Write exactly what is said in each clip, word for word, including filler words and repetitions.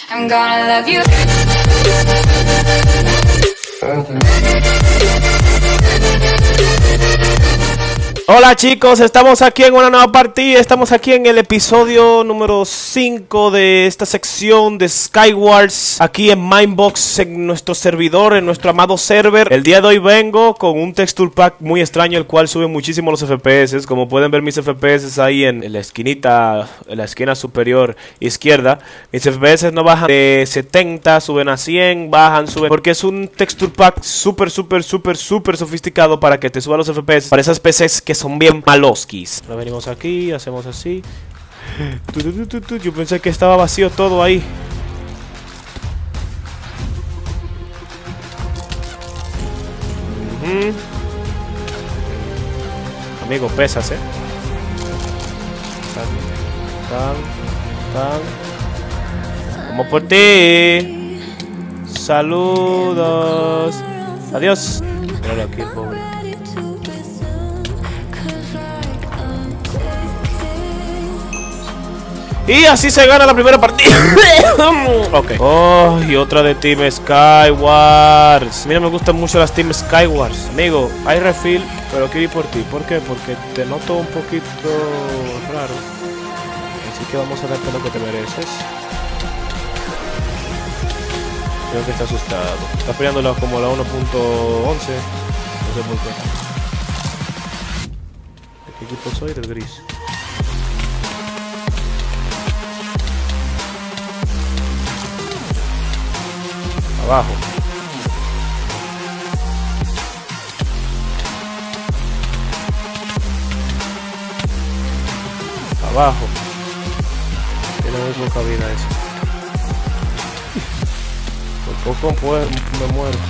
I'm gonna love you. Hola chicos, estamos aquí en una nueva partida, estamos aquí en el episodio número cinco de esta sección de Skywars, aquí en Minebox, en nuestro servidor, en nuestro amado server. El día de hoy vengo con un texture pack muy extraño, el cual sube muchísimo los F P S. Como pueden ver, mis F P S ahí en, en la esquinita, en la esquina superior izquierda. Mis F P S no bajan de setenta, suben a cien, bajan, suben, porque es un texture pack súper, súper, súper, súper sofisticado para que te suba los F P S para esas P Cs que son bien maloskis. Ahora venimos aquí, hacemos así. Tu, tu, tu, tu, tu. Yo pensé que estaba vacío todo ahí. Uh-huh. Amigo, pesas, eh. Tan, tan. Como por ti. Saludos. Adiós. Míralo aquí, pobre. Y así se gana la primera partida. Ok. Oh, y otra de Team Skywars. Mira, me gustan mucho las Team Skywars. Amigo, hay refill, pero quiero ir por ti. ¿Por qué? Porque te noto un poquito raro. Así que vamos a darte lo que te mereces. Creo que está asustado. Está peleando como la uno punto once. No sé por qué. ¿De qué equipo soy? Del gris. Abajo. Abajo. Tiene muy poca vida eso. Por poco pues, me muero.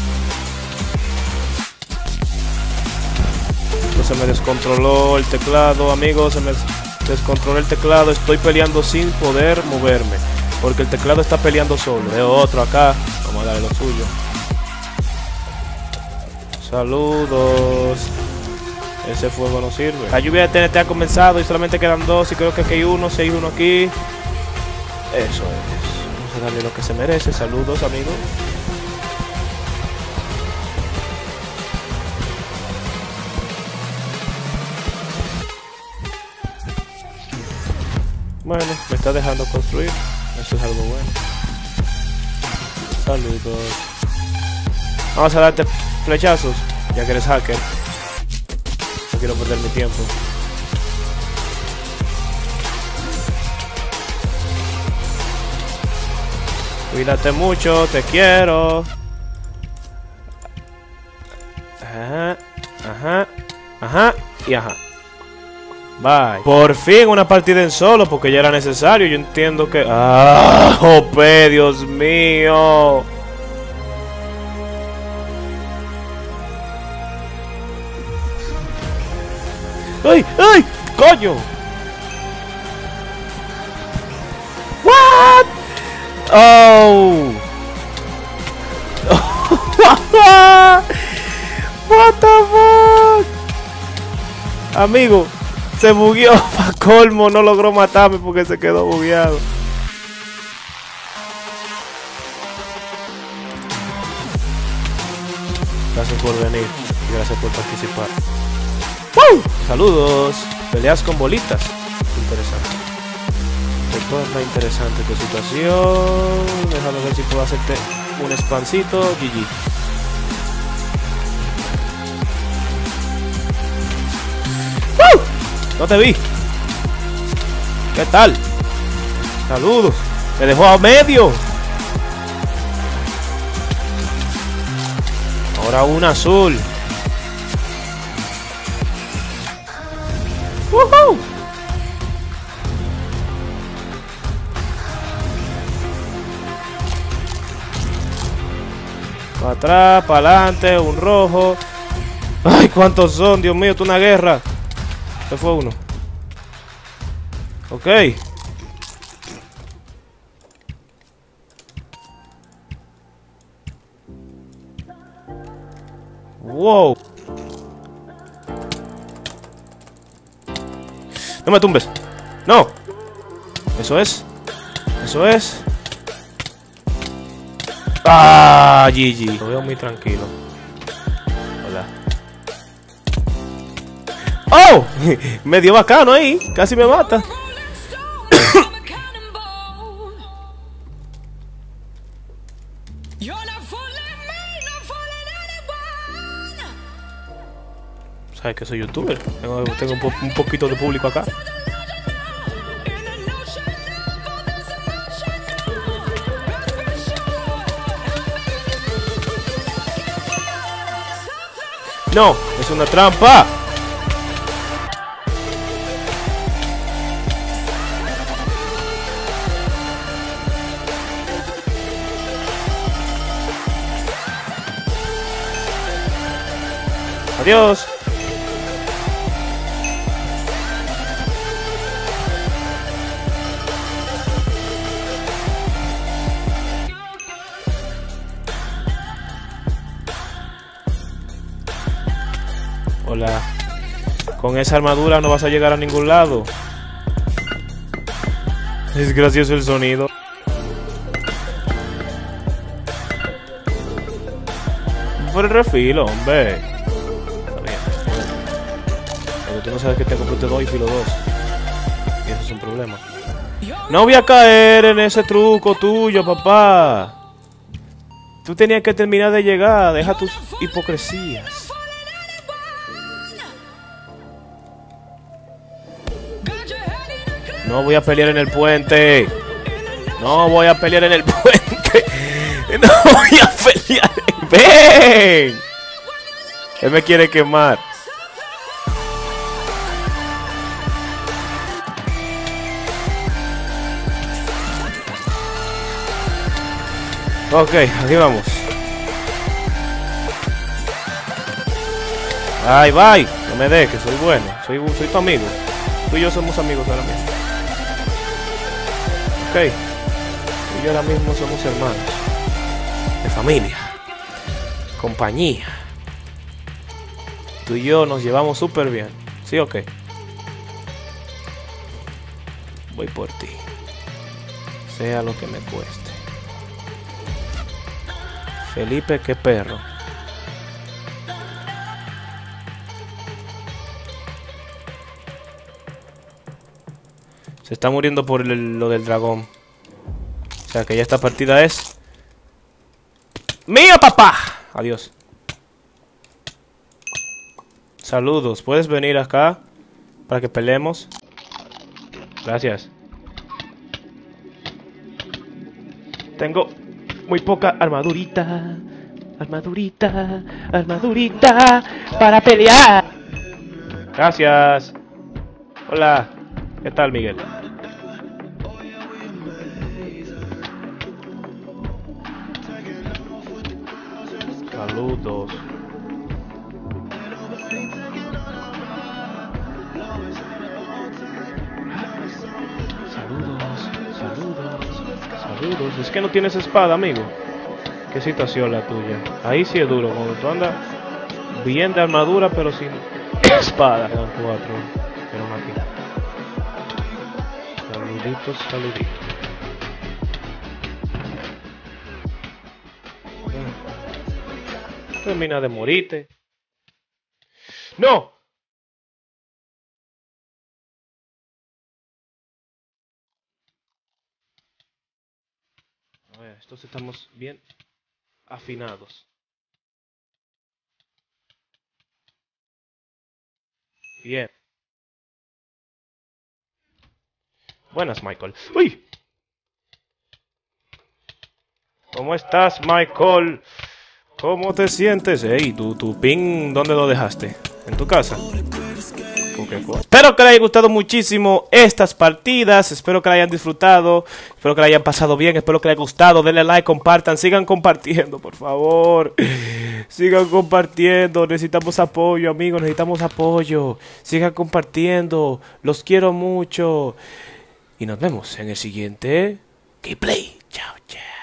No, se me descontroló el teclado, amigos. Se me descontroló el teclado. Estoy peleando sin poder moverme, porque el teclado está peleando solo. Veo otro acá. Vamos a darle lo suyo. Saludos. Ese fuego no sirve. La lluvia de T N T ha comenzado y solamente quedan dos. Y creo que aquí hay uno. Si hay uno aquí. Eso es. Vamos a darle lo que se merece. Saludos, amigos. Bueno, me está dejando construir. Eso es algo bueno. Saludos. Vamos a darte flechazos, ya que eres hacker. No quiero perder mi tiempo. Cuídate mucho, te quiero. Ajá, ajá, ajá y ajá. Bye. Por fin una partida en solo, porque ya era necesario. Yo entiendo que... ¡Ah! ¡Jope! ¡Dios mío! ¡Ay! ¡Ay! ¡Coño! ¿What? ¡Oh! ¿What the fuck? Amigo, se bugueó, pa' colmo, no logró matarme porque se quedó bugueado. Gracias por venir y gracias por participar. ¡Woo! Saludos. Peleas con bolitas. Interesante. Esto es más interesante tu situación. Déjame ver si puedo hacerte un spancito. G G. ¡Woo! No te vi. ¿Qué tal? Saludos. Me dejó a medio. Ahora un azul. ¡Woohoo! Para atrás, para adelante, un rojo. ¡Ay, cuántos son! Dios mío, esto es una guerra. ¿Qué fue uno? Ok. Wow. No me tumbes. No. Eso es. Eso es. Ah, G G. Lo veo muy tranquilo. Hola. ¡Oh! Me dio bacano ahí. Casi me mata. ¿Sabes que soy youtuber? Tengo, tengo un, po un poquito de público acá. No, es una trampa. Adiós. Hola. Con esa armadura no vas a llegar a ningún lado. Es gracioso el sonido. Por el refilo, hombre. Está bien. Pero tú no sabes que te compraste dos y filo dos. Y eso es un problema. No voy a caer en ese truco tuyo, papá. Tú tenías que terminar de llegar. Deja tus hipocresías. No voy a pelear en el puente. No voy a pelear en el puente. No voy a pelear. ¡Ven! Él me quiere quemar. Ok, aquí vamos. Bye, bye. No me des, que soy bueno. Soy, soy tu amigo. Tú y yo somos amigos ahora mismo. Ok. Tú y yo ahora mismo somos hermanos. De familia. Compañía. Tú y yo nos llevamos súper bien. ¿Sí o qué? Voy por ti. Sea lo que me cueste. Felipe, qué perro. Se está muriendo por el, lo del dragón. O sea que ya esta partida es... ¡Mía, papá! Adiós. Saludos. ¿Puedes venir acá? Para que peleemos. Gracias. Tengo muy poca armadurita. Armadurita. Armadurita. Para pelear. Gracias. Hola. ¿Qué tal, Miguel? Saludos. Saludos, saludos, saludos. Es que no tienes espada, amigo. Qué situación la tuya. Ahí sí es duro, cuando tú andas bien de armadura, pero sin espada. Quedan cuatro. Pero aquí. Saluditos, saluditos. Termina de morirte. ¡No! A ver, estos estamos bien afinados. Bien. Buenas, Michael. ¡Uy! ¿Cómo estás, Michael? ¿Cómo te sientes? Ey, ¿tu, tu ping dónde lo dejaste? ¿En tu casa? Okay, cool. Espero que les haya gustado muchísimo estas partidas. Espero que la hayan disfrutado. Espero que la hayan pasado bien. Espero que les haya gustado. Denle like, compartan. Sigan compartiendo, por favor. Sigan compartiendo. Necesitamos apoyo, amigos. Necesitamos apoyo. Sigan compartiendo. Los quiero mucho. Y nos vemos en el siguiente gameplay. Chao, chao.